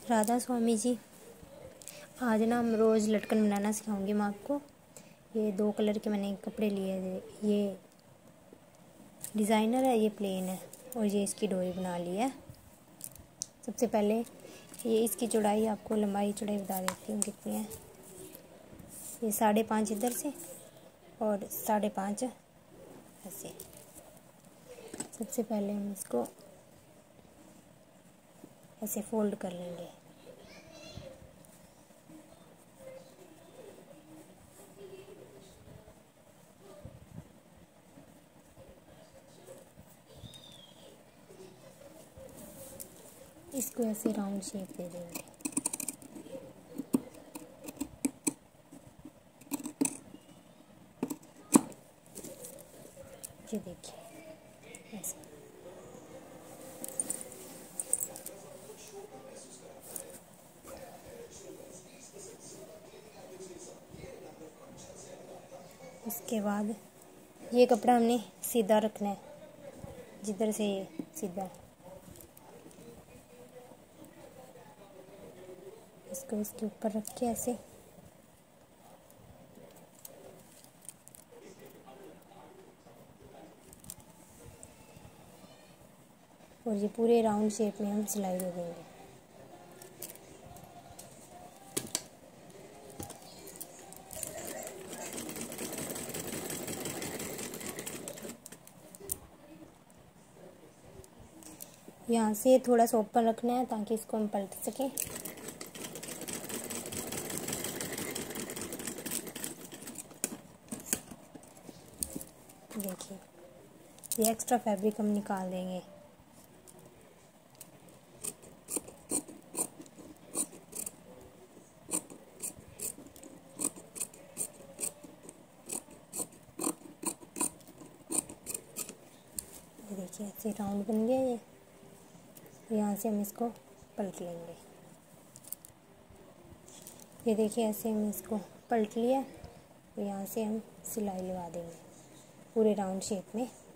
राधा स्वामी जी। आज ना हम रोज़ लटकन बनाना सिखाऊंगी मैं आपको। ये 2 कलर के मैंने कपड़े लिए हैं। ये डिज़ाइनर है, ये प्लेन है और ये इसकी डोरी बना ली है। सबसे पहले ये इसकी चौड़ाई, आपको लंबाई चौड़ाई बता देती हूँ कितनी है। ये 5.5 इधर से और 5.5 ऐसे। सबसे पहले हम इसको ऐसे फोल्ड कर लेंगे। इसको ऐसे राउंड शेप दे देंगे। ये देखिए ऐसे। इसके बाद ये कपड़ा हमने सीधा रखना है, जिधर से ये सीधा है इसको इसके ऊपर रख के ऐसे और ये पूरे राउंड शेप में हम सिलाई दे देंगे। यहाँ से थोड़ा सा ओपन रखना है ताकि इसको हम पलट सकें। देखिए ये एक्स्ट्रा फैब्रिक हम निकाल देंगे। देखिए ऐसे राउंड बन गया ये। यहाँ से हम इसको पलट लेंगे। ये देखिए ऐसे हम इसको पलट लिया और यहाँ से हम सिलाई लगा देंगे पूरे राउंड शेप में।